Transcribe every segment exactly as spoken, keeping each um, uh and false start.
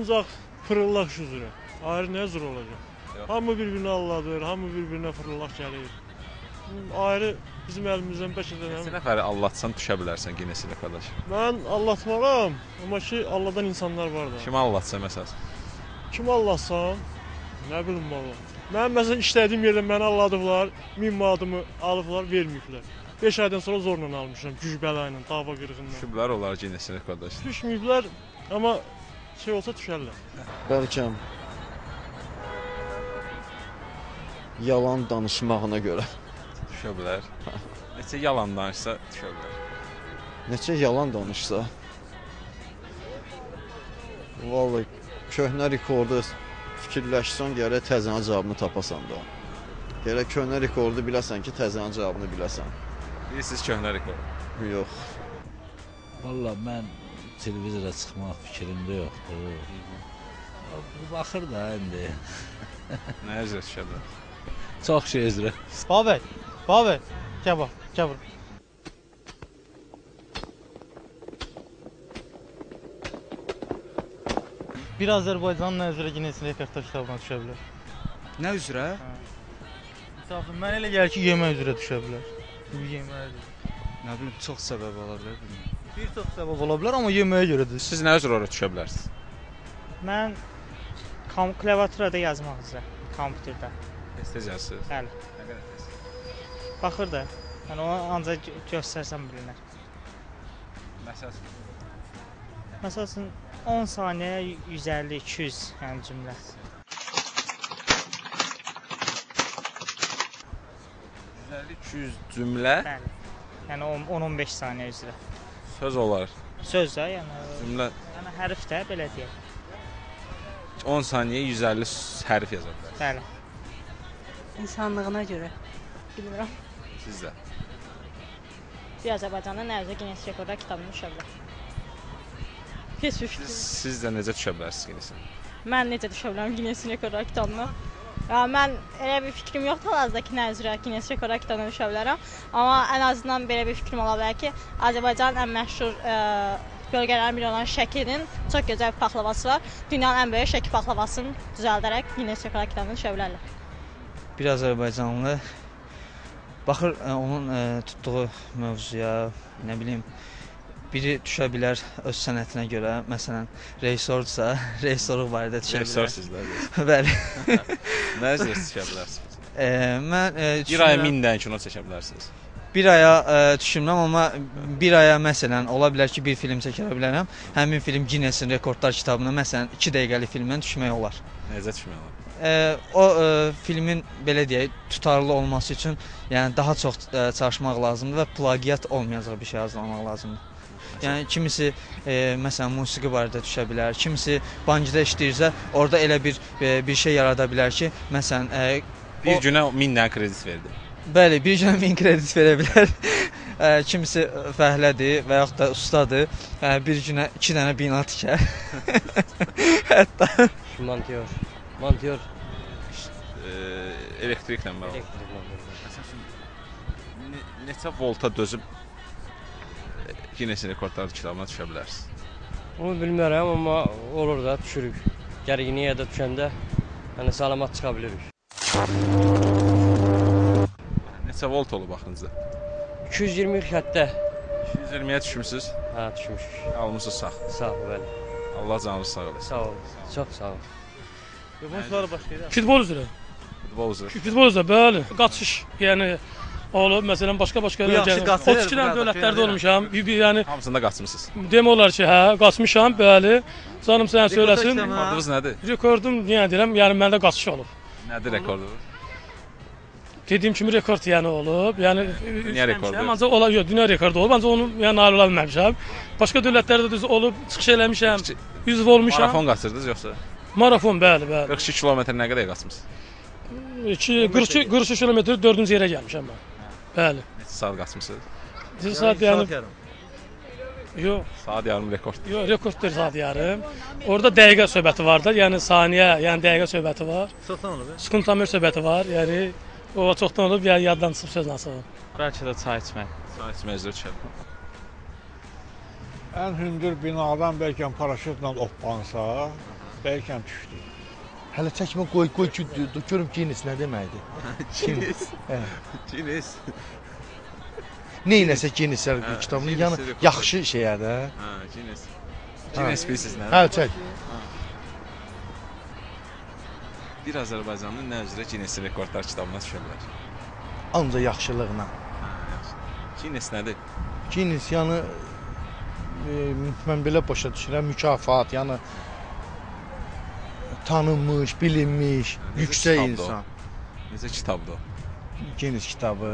Ancaq fırıllaq üzrə. Ayrı nə üzrə olacaq? Yox. Hamı bir-birini alladır, hamı bir-birinə fırıllaq gəlir. Ayrı bizim əlimizdən bəlkə də... Neçə nəfəri allatsan düşə bilərsən Guinness rekorda? Mən allatmaram, amma ki, alladan insanlar var da. Kimi allatsan məsələn? Kimi allatsam, nə bilim valla. Mən məsələn işlədiyim yerdə məni alladıblar, min manatımı alıblar, verməyiblər. beş aydan sonra zorla almışam, güc bəla ilə, dava qırğından. Düşüblər onlar Guinness rekorda? Düşməyiblər, amma şey olsa düşərlər. Bəlkə yalan danışmağına görə. Düşə bilər. Neçə yalan danışsa düşə bilər. Neçə yalan danışsa. Vallahi köhnə rekordu fikirləşsən gərək təzənə cavabını tapasan da. Gərək köhnə rekordu biləsən ki, təzənə cavabını biləsən. Bilirsiniz köhnə rekord? Yox. Valla mən televizora çıxmaq fikrimdə yoxdur. Baxır da indi. Nə üzrə düşə bilər? Çox şey üzrə. Babək, Babək, gəl bax, gəl bura. Bir Azərbaycanın nə üzrə Guinness rekordlar kitabına düşə bilər? Nə üzrə? Məsəl üçün, mən elə gəlir ki, yemək üzrə düşə bilər. Yemək üzrə. Nə bilim, çox səbəb ola bilər, bilmirəm. Bir çox səbəb ola bilər, amma yeməyə görədir. Siz nə üzrə ora düşə bilərsiniz? Mən klaviaturada yazmaq üzrə, kompüterdə. Tez-tez yazırsınız? Bəli. Nə qədər tez? Baxır da, yəni onu ancaq göstərsəm bilinər. Məsələn? Məsələn, on saniyə yüz əlli iki yüz yəni cümlə. yüz əlli iki yüz cümlə? Bəli. Yəni on on beş saniyə üzrə. Söz olar. Söz də, yəni cümlə. Yəni hərf də belə deyək. on saniyə yüz əlli hərf yaza bilər. Bəli. İnsanlığına görə. Bilmirəm. Siz də. Bir Azərbaycanda nə üzrə Guinness rekordlar kitabına düşə bilər. Heç bir fikrim. Siz də necə düşə bilərsiniz Guinness-ə? Mən necə düşə bilərəm Guinness rekordlar kitabına? Ya mən elə bir fikrim yoxdur hal-hazırdakı nə üzrə Guinness rekordlar kitabına düşə bilərəm. Amma ən azından belə bir fikrim ola bilər ki, Azərbaycanın ən məşhur ə, bölgələrin biri olan Şəkinin çox gözəl bir paxlavası var. Dünyanın ən böyük Şəki paxlavasını düzəldərək Guinness rekordlar kitabına düşə bilərlər. Bir Azərbaycanlı baxır ə, onun ə, tutduğu mövzuya, nə bilim, biri düşə bilər öz sənətinə görə, məsələn, rejissorsa, rejissorluq barədə düşə bilər. Rejissorsuzlar. Bəli. Nə üzrə düşə bilərsiniz? E, mən e, bir aya min dənə kino çəkə bilərsiniz. Bir aya e, düşünürəm, amma bir aya məsələn ola bilər ki, bir film çəkə bilərəm. Həmin film Guinness rekordlar kitabına məsələn iki dəqiqəlik filmdən düşmək olar. Necə düşmək olar? E, o e, filmin belə deyək, tutarlı olması üçün yəni daha çox e, çalışmaq lazımdır və plagiat olmayacaq bir şey hazırlamaq lazımdır. Yəni kimisi e, məsələn musiqi barədə düşə bilər, kimisi bankda işləyirsə, orada elə bir e, bir şey yarada bilər ki, məsələn e, bir o, günə min dənə kredit verdi. Bəli, bir günə min kredit verə bilər. e, kimisi fəhlədir və yaxud da ustadır, e, bir günə iki dənə bina tikər. Hətta monteur, monteur e, elektriklə bağlı. Məsələn, ne, neçə volta dözüb Guinness rekordlar kitabına düşə bilərsiniz? Onu bilmirəm, amma olur da düşürük. Gərginliyə də düşəndə yəni salamat çıxa bilirik. Neçə volt olub baxınızda? iki yüz iyirmi xəttə. iki yüz iyirmiyə düşmüsünüz? Hə, düşmüşük. Almışsınız sağ. Sağ ol, bəli. Allah canınızı sağ eləsin. Sağ ol, çox sağ ol. Futbol üzrə. Futbol üzrə. Futbol üzrə, bəli. Qaçış, yəni olub, məsələn, başqa-başqa otuz iki dənə dövlətlərdə olmuşam. Yəni hamısında qaçmısınız. Demək olar ki, hə, qaçmışam, bəli. Canım sənə söyləsin. Rekordunuz nədir? Rekordum niyə deyirəm? Yəni məndə qaçış olub. Nədir rekordunuz? Dediyim kimi rekord yəni olub. Yəni dünya rekordu. Ancaq ola, yox, dünya rekordu olub. Ancaq onu yəni nail ola bilməmişəm. Başqa dövlətlərdə də olub, çıxış eləmişəm, üzv olmuşam. Marafon qaçırdınız yoxsa? Marafon, bəli, bəli. qırx iki kilometr nə qədər qaçmısınız? qırx iki kilometr dördüncü yerə gəlmişəm mən. Bəli. Neçə saat qaçmısınız? Neçə saat yəni? Yox. Saat yarım rekord. Yox, rekorddur saat yarım. Orada dəqiqə söhbəti var da, yəni saniyə, yəni dəqiqə söhbəti var. Çoxdan olub? Sekundamör söhbəti var, yəni o çoxdan olub, yəni yaddan çıxıb söz nasıl olub. Bəlkə də çay içmək. Çay içmək üzrə düşər. Ən hündür binadan bəlkə paraşütlə oppansa, Bəlkəm düşdü. Hələ çəkmə qoy, qoy ki, görüm Guinness nə deməkdir? Guinness. Hə. Guinness. Neynəsə Guinness kitabının yanı yaxşı şeyə də. Hə, Guinness. Guinness bilirsiniz nə? Hə, çək. Bir Azərbaycanlı nə üzrə Guinness rekordlar kitabına düşə bilər? Ancaq yaxşılıqla. Hə, yaxşı. Guinness nədir? Guinness yəni e, mən belə başa düşürəm, mükafat, yəni tanınmış, bilinmiş, Necə yüksək kitabdır o? insan. Necə kitabdır o? Guinness kitabı.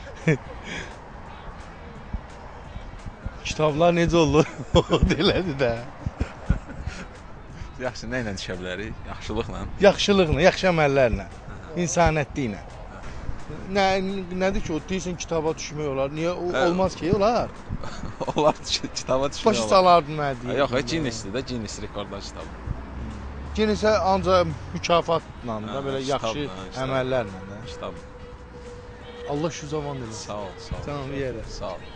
Kitablar necə olur? O delədi də. Yaxşı, nə ilə düşə bilərik? Yaxşılıqla. Yaxşılıqla, yaxşı əməllərlə, insaniyyətliklə. Nə nədir ki, o deyirsən kitaba düşmək olar. Niyə o, Hə. olmaz ki, olar? Olar kitaba düşmək Başa olar. salardın nə deyir? Yox, Guinnessdir də, Guinness rekordlar kitabı. Guinness-ə ancaq mükafatla da, Hə, belə kitab, yaxşı hə, kitab. əməllərlə də. Kitab. Allah şu zaman eləsin. Sağ ol, sağ ol. Tamam, yerə. Sağ ol.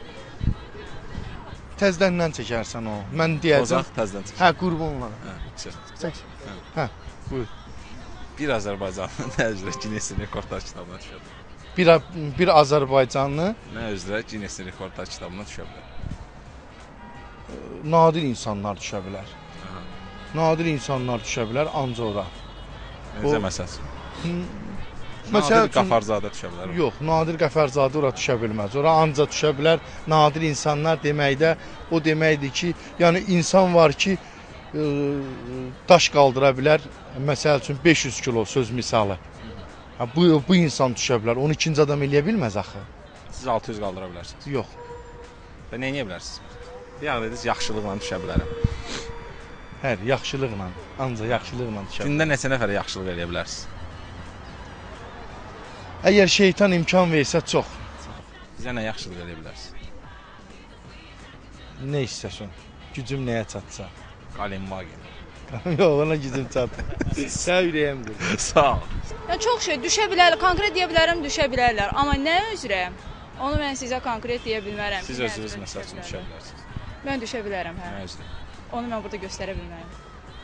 Təzədən çəkərsən o. Mən deyəcəm. Ozaq təzədən çək. Hə, qurban olarım. Hə, çək. Çək. Hə. Hə, buyur. Bir Azərbaycanlı nə üzrə Guinness rekordlar kitabına düşə bilər? Bir bir Azərbaycanlı Nə üzrə Guinness rekordlar kitabına düşə bilər? nadir insanlar düşə bilər. Aha. Nadir insanlar düşə bilər ancaq ora. Necə O- məsələn? Məsəl Nadir üçün- Qafarzadə düşə bilər. Yox, Nadir Qəfərzadə ora düşə bilməz. Ora ancaq düşə bilər nadir insanlar deməkdə o deməkdir ki, yəni insan var ki, ə, daş qaldıra bilər. Məsəl üçün beş yüz kilo söz misalı. Ha, bu bu insan düşə bilər. Onu ikinci adam eləyə bilməz axı. Siz altı yüz qaldıra bilərsiniz. Yox. Və nə edə bilərsiniz? Bir yağ dediniz, yaxşılıqla düşə bilərəm. Hər yaxşılıqla, ancaq yaxşılıqla düşə bilər. Gündə neçə nəfərə yaxşılıq eləyə bilərsiniz? Əgər şeytan imkan versə çox. Bizə nə yaxşılıq eləyə bilərsiniz? Nə istəsən? Gücüm nəyə çatsa. Qalem Vagin. Yox, ona gücüm çatmır. Sən ürəyimdir. Sağ ol. Ya çox şey düşə bilər, konkret deyə bilərəm, düşə bilərlər. Amma nə üzrə? Onu mən sizə konkret deyə bilmərəm. Siz Nə özünüz üzrə məsəl üçün düşə düşə bilərlər. bilərsiniz. Mən düşə bilərəm, hə. Nə üzrə? Onu mən burada göstərə bilmərəm.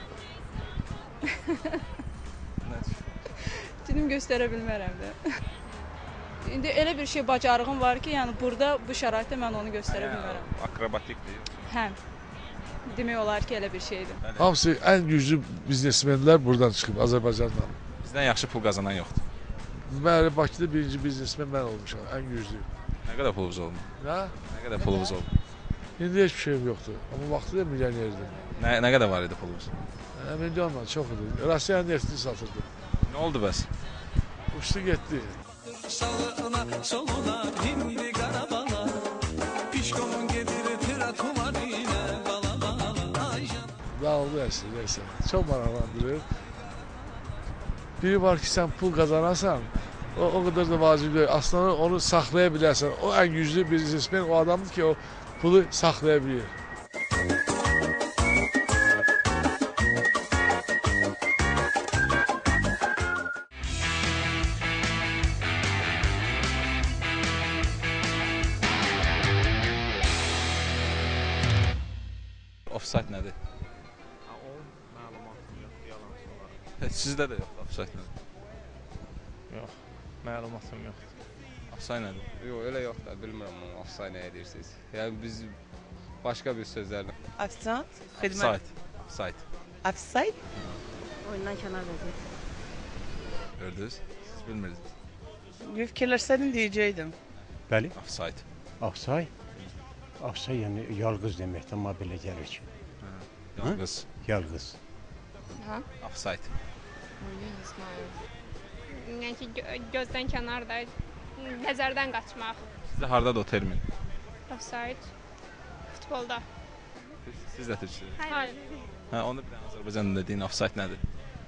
Nə düşə? Dedim göstərə bilmərəm də. İndi elə bir şey bacarığım var ki, yəni burada bu şəraitdə mən onu göstərə bilmərəm. Akrobatikdir. Hə. Demək olar ki, elə bir şeydir. Hamısı ən güclü biznesmenlər buradan çıxıb Azərbaycandan. Bizdən yaxşı pul qazanan yoxdur. Bəli, Bakıda birinci biznesmen mən olmuşam, ən güclü. Nə qədər pulunuz oldu? Nə? Nə qədər pulunuz oldu? İndi heç bir şeyim yoxdur. Amma vaxtında milyonerdim. Nə, nə qədər var idi pulunuz? Hə, milyonla çox idi. Rusiyanın neftini satırdım. Nə oldu bəs? Uçdu getdi. Sağına soluna indi qarabala Pişkomun gedir tıra kumarine bala bala aycan Dağıldı əsli, neysə. Çox maraqlandırır. Biri var ki, sən pul qazanasan, o, o qədər də vacib deyil. Aslında onu saxlaya bilərsən. O ən güclü biznesmen o adamdır ki, o pulu saxlaya bilir. Offside nədir? O məlumatım yoxdur, yalan olaraq. Sizdə də yoxdur offside nədir? Yox, məlumatım yoxdur. Offside nədir? Yox, elə yoxdur, bilmirəm onu offside nə edirsiniz. Yəni biz başqa bir sözlərlə. Ofisant, xidmət. Offside. Offside. Offside? Oyundan kənar vəziyyət. Gördünüz? Siz bilmirdiniz. Bir fikirləşsəydin deyəcəkdim. Bəli. Offside. Offside. Offside yəni yalqız deməkdir, amma belə gəlir ki. Yalqız. Yalqız. Ha? Offside. Yəni ki, gö gözdən kənarda, nəzərdən qaçmaq. Sizdə hardadır o termin? Offside. Futbolda. Siz, siz də türkçüsünüz. Hayır. Hə, onu bir dənə Azərbaycan dediyin offside nədir?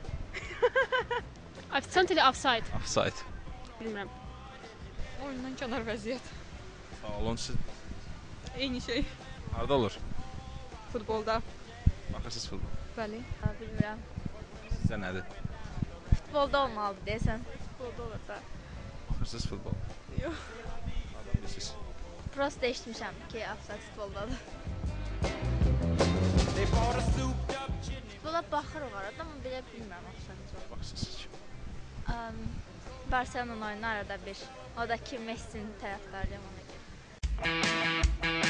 Ofisant ilə offside. Offside. Bilmirəm. Oyundan kənar vəziyyət. Sağ olun siz. Eyni şey. Harda olur? Futbolda. Baxırsınız futbol. Bəli. Ha, bilmirəm. Sizdə nədir? Futbolda olmalıdır deyəsən. Futbolda olur da. Baxırsınız futbol. Yox. Adam bilirsiniz. Prosta eşitmişəm ki, offside futboldadır. They bought a souped up chimney Futbola baxırıq arada, amma belə bilmirəm axşamca. Baxırsınız ki. Um, Barcelona oyunu arada bir. O da ki Messi'nin tərəfdarıyam ona görə.